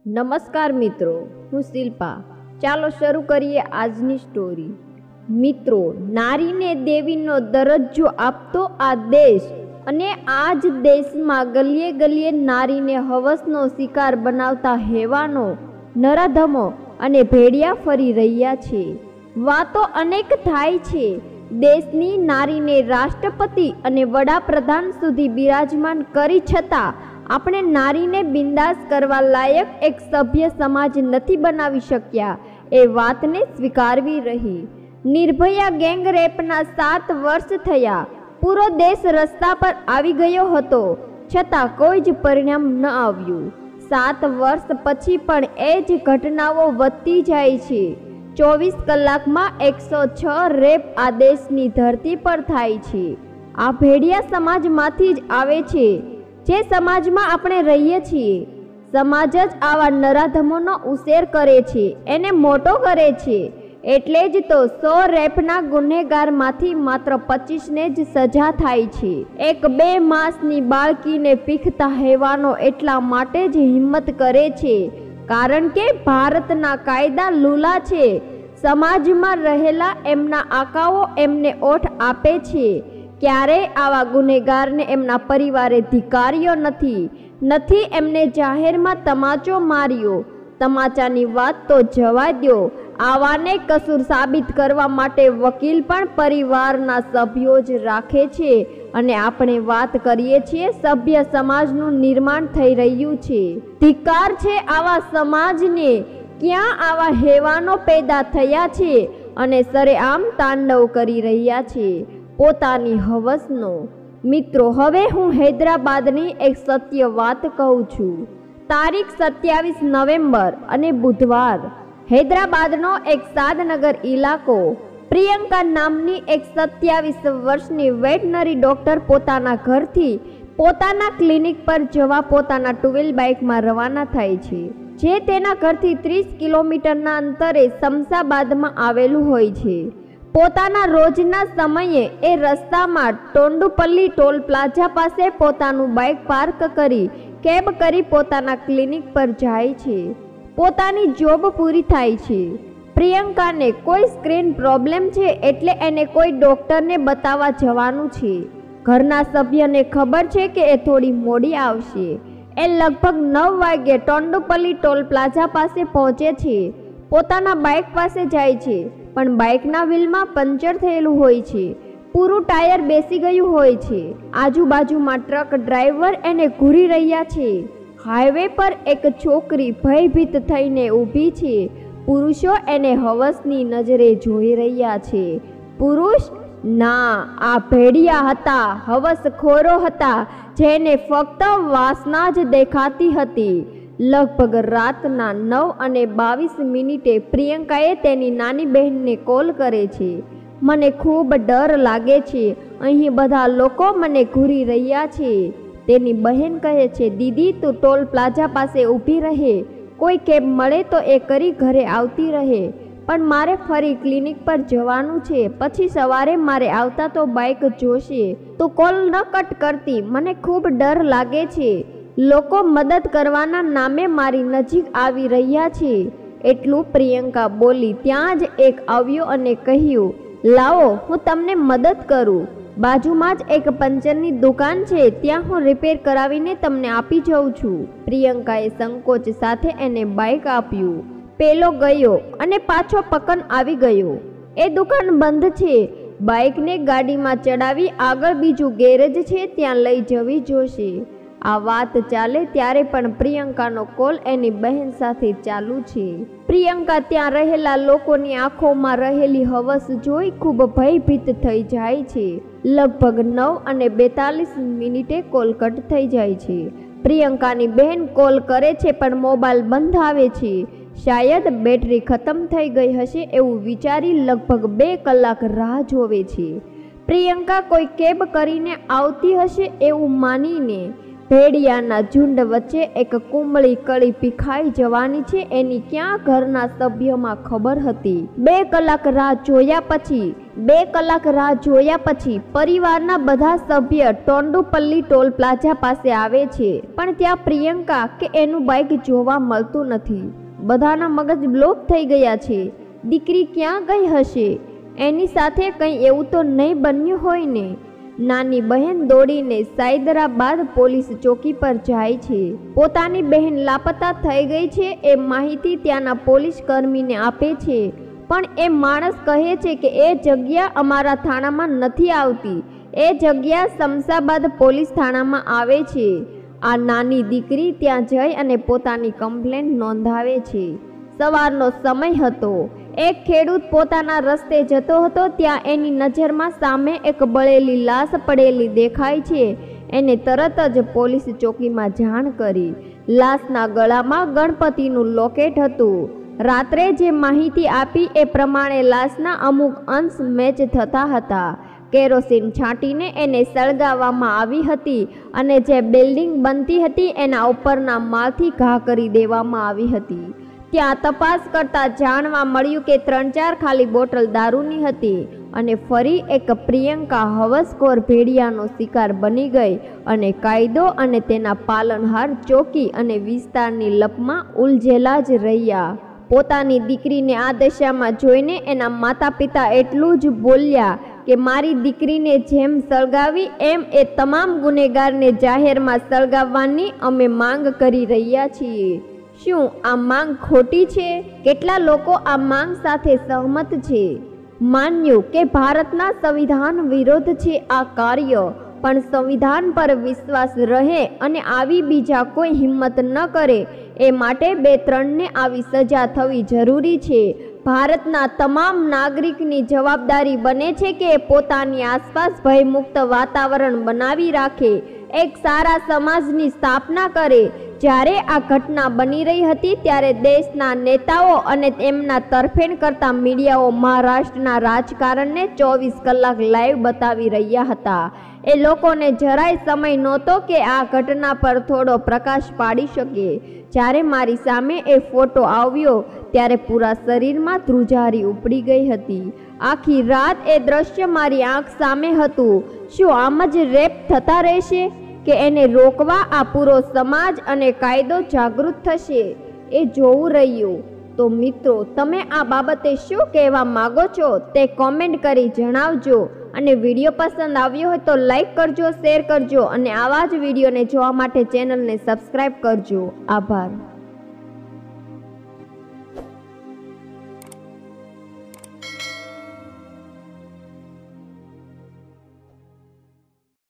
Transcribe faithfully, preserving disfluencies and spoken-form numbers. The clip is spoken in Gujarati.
નમસ્કાર મિત્રો, હું શિલ્પા. ચાલો શરૂ કરીએ આજની સ્ટોરી. મિત્રો, નારીને દેવીનો દરજ્જો આપતો આ દેશ અને આ જ દેશમાં ગલીએ ગલીએ નારીને હવસનો શિકાર બનાવતા હેવાનો, નરાધમો અને ભેડિયા ફરી રહ્યા છે. વાતો અનેક થાય છે. દેશની નારીને રાષ્ટ્રપતિ અને વડાપ્રધાન સુધી બિરાજમાન કરી છતાં આપણે નારીને બિંદાસ કરવા લાયક એક સભ્ય સમાજ નથી બનાવી શક્યા એ વાતને સ્વીકારવી રહી. નિર્ભયા ગેંગ રેપના સાત વર્ષ થયા. પૂરો દેશ રસ્તા પર આવી ગયો હતો, છતાં કોઈ જ પરિણામ ન આવ્યું. સાત વર્ષ પછી પણ એ જ ઘટનાઓ વધતી જાય છે. ચોવીસ કલાકમાં એકસો છ રેપ આ દેશની ધરતી પર થાય છે. આ ભેડિયા સમાજમાંથી જ આવે છે, જે સમાજમાં આપણે રહીએ છીએ. સમાજ જ આવા નરાધમોનો ઉછેર કરે છે, એને મોટો કરે છે. એટલે જ તો સો રેપના ગુનેગારમાંથી માત્ર પચીસને જ સજા થાય છે. એક બે માસની બાળકીને પીખતા હેવાનો એટલા માટે જ હિંમત કરે છે કારણ કે ભારતના કાયદા લૂલા છે. સમાજમાં રહેલા એમના આકાઓ એમને ઓઠ આપે છે. ક્યારેય આવા ગુનેગારને એમના પરિવારે ધિક્કાર્યો નથી નથી એમને જાહેરમાં તમાચો માર્યો. તમાચાની વાત તો જવા દો, આવાને કસૂર સાબિત કરવા માટે વકીલ પણ પરિવારના સભ્યો જ રાખે છે. અને આપણે વાત કરીએ છીએ સભ્ય સમાજનું નિર્માણ થઈ રહ્યું છે. ધિક્કાર છે આવા સમાજને. ક્યાં આવા હેવાનો પેદા થયા છે અને સરેઆમ તાંડવ કરી રહ્યા છે પોતાની હવસનો. મિત્રો, હવે હું હૈદરાબાદની એક સત્ય વાત કહું છું. તારીખ સત્યાવીસ નવેમ્બર અને બુધવાર. હૈદરાબાદનો એક સાદનગર ઇલાકો. પ્રિયંકા નામની એક સત્યાવીસ વર્ષની વેટનરી ડોક્ટર પોતાના ઘરથી પોતાના ક્લિનિક પર જવા પોતાના ટુ વ્હીલ બાઇકમાં રવાના થાય છે, જે તેના ઘરથી ત્રીસ કિલોમીટરના અંતરે શમશાબાદમાં આવેલું હોય છે. પોતાના રોજના સમયે એ રસ્તામાં ટોંડુપલ્લી ટોલ પ્લાઝા પાસે પોતાનું બાઇક પાર્ક કરી કેબ કરી પોતાના ક્લિનિક પર જાય છે. પોતાની જોબ પૂરી થાય છે. પ્રિયંકાને કોઈ સ્ક્રીન પ્રોબ્લેમ છે એટલે એને કોઈ ડૉક્ટરને બતાવવા જવાનું છે. ઘરના સભ્યને ખબર છે કે એ થોડી મોડી આવશે. એ લગભગ નવ વાગ્યે ટોંડુપલ્લી ટોલ પ્લાઝા પાસે પહોંચે છે. પોતાના બાઇક પાસે જાય છે, પણ બાઇકના વ્હીલમાં પંચર થયેલું હોય છે. પૂરું ટાયર બેસી ગયું હોય છે. આજુબાજુમાં ટ્રક ડ્રાઈવર એને ઘૂરી રહ્યા છે. હાઈવે પર એક છોકરી ભયભીત થઈને ઊભી છે. પુરુષો એને હવસની નજરે જોઈ રહ્યા છે. પુરુષ ના, આ ભેડિયા હતા, હવસખોરો હતા, જેને ફક્ત વાસના જ દેખાતી હતી. લગભગ રાતના નવ અને બાવીસ મિનિટે પ્રિયંકાએ તેની નાની બહેનને કોલ કરે છે. મને ખૂબ ડર લાગે છે, અહીં બધા લોકો મને ઘૂરી રહ્યા છે. તેની બહેન કહે છે, દીદી તું ટોલ પ્લાઝા પાસે ઊભી રહે, કોઈ કેબ મળે તો એ કરી ઘરે આવતી રહે. પણ મારે ફરી ક્લિનિક પર જવાનું છે, પછી સવારે મારે આવતા તો બાઇક જોશે. તું કોલ ન કટ કરતી, મને ખૂબ ડર લાગે છે. લોકો મદદ કરવાના નામે મારી નજીક આવી રહ્યા છે. એટલું પ્રિયંકા બોલી ત્યાં જ એક આવ્યો અને કહ્યું, લાવો હું તમને મદદ કરું. બાજુમાં જ એક પંચરની દુકાન છે, ત્યાં હું રિપેર કરાવીને તમને આપી જાઉં છું. પ્રિયંકાએ સંકોચ સાથે એને બાઇક આપ્યું. પેલો ગયો અને પાછો પકન આવી ગયો. એ દુકાન બંધ છે. બાઇકને ગાડીમાં ચડાવી આગળ બીજું ગેરેજ છે, ત્યાં લઈ જવી જોશે. આ વાત ચાલે ત્યારે પણ પ્રિયંકાનો કોલ એની બહેન સાથે ચાલુ છે. પ્રિયંકા ત્યાં રહેલા લોકોની આંખોમાં રહેલી હવસ જોઈ ખૂબ ભયભીત થઈ જાય છે. લગભગ નવ અને બેતાલીસ મિનિટે કોલ કટ થઈ જાય છે. પ્રિયંકાની બહેન કોલ કરે છે પણ મોબાઈલ બંધ આવે છે. શાયદ બેટરી ખતમ થઈ ગઈ હશે એવું વિચારી લગભગ બે કલાક રાહ જોવે છે. પ્રિયંકા કોઈ કેબ કરીને આવતી હશે એવું માનીને ભેડિયાના ઝુંડ વચ્ચે એક કુંબળી કળી પીખાઈ જવાની છે એની ક્યાં ઘરના સભ્યોમાં ખબર હતી. બે કલાક રાહ જોયા પછી બે કલાક રાહ જોયા પછી પરિવારના બધા સભ્ય ટોંડુપલ્લી ટોલ પ્લાઝા પાસે આવે છે, પણ ત્યાં પ્રિયંકા કે એનું બાઇક જોવા મળતું નથી. બધાના મગજ બ્લોક થઈ ગયા છે. દીકરી ક્યાં ગઈ હશે? એની સાથે કંઈ એવું તો નહીં બન્યું હોય ને? નાની બહેન દોડીને સાયદરાબાદ પોલીસ ચોકી પર જાય છે. પોતાની બહેન લાપતા થઈ ગઈ છે એ માહિતી ત્યાંના પોલીસ કર્મીને આપે છે, પણ એ માણસ કહે છે કે એ જગ્યા અમારા થાણામાં નથી આવતી, એ જગ્યા શમશાબાદ પોલીસ થાણામાં આવે છે. આ નાની દીકરી ત્યાં જઈ અને પોતાની કમ્પ્લેન્ટ નોંધાવે છે. સવારનો સમય હતો. એક ખેડૂત પોતાના રસ્તે જતો હતો. ત્યાં એની નજરમાં સામે એક બળેલી લાશ પડેલી દેખાય છે. એને તરત જ પોલીસ ચોકીમાં જાણ કરી. લાશના ગળામાં ગણપતિનું લોકેટ હતું. રાત્રે જે માહિતી આપી એ પ્રમાણે લાશના અમુક અંશ મેચ થતા હતા. કેરોસીન છાંટીને એને સળગાવવામાં આવી હતી અને જે બિલ્ડિંગ બનતી હતી એના ઉપરના માળથી ઘા કરી દેવામાં આવી હતી. ત્યાં તપાસ કરતા જાણવા મળ્યું કે ત્રણ ચાર ખાલી બોટલ દારૂની હતી અને ફરી એક પ્રિયંકા હવસખોર ભેડિયાનો શિકાર બની ગઈ અને કાયદો અને તેના પાલનહાર ચોકી અને વિસ્તારની લપમાં ઉલઝેલા જ રહ્યા. પોતાની દીકરીને આ દશામાં જોઈને એના માતા પિતા એટલું જ બોલ્યા કે મારી દીકરીને જેમ સળગાવી એમ એ તમામ ગુનેગારને જાહેરમાં સળગાવવાની અમે માંગ કરી રહ્યા છીએ. શું આ માંગ ખોટી છે? કેટલા લોકો આ માંગ સાથે સહમત છે? માન્યું કે ભારતના સંવિધાન વિરોધ છે આ કાર્ય, પણ સંવિધાન પર વિશ્વાસ રહે અને આવી બીજા કોઈ હિંમત ન કરે એ માટે બે ત્રણને આવી સજા થવી જરૂરી છે. ભારતના તમામ નાગરિકની જવાબદારી બને છે કે પોતાની આસપાસ ભયમુક્ત વાતાવરણ બનાવી રાખે, એક સારા સમાજની સ્થાપના કરે. જ્યારે આ ઘટના બની રહી હતી ત્યારે દેશના નેતાઓ અને તેમના તરફેણ કરતા મીડિયાઓ મહારાષ્ટ્રના રાજકારણને ચોવીસ કલાક લાઈવ બતાવી રહ્યા હતા. એ લોકોને જરાય સમય નહોતો કે આ ઘટના પર થોડો પ્રકાશ પાડી શકે. જ્યારે મારી સામે એ ફોટો આવ્યો ત્યારે પૂરા શરીરમાં ધ્રુજારી ઉપડી ગઈ હતી. આખી રાત એ દ્રશ્ય મારી આંખ સામે હતું. શું આમ જ રેપ થતા રહેશે કે એને રોકવા આ પૂરો સમાજ અને કાયદો જાગૃત થશે? એ જોવું રહ્યું. તો મિત્રો, તમે આ બાબતે શું કહેવા માગો છો તે કોમેન્ટ કરી જણાવજો. અને વિડીયો પસંદ આવ્યો હોય તો લાઈક કરજો, શેર કરજો અને આવા જ વિડીયોને જોવા માટે ચેનલને સબસ્ક્રાઈબ કરજો. આભાર.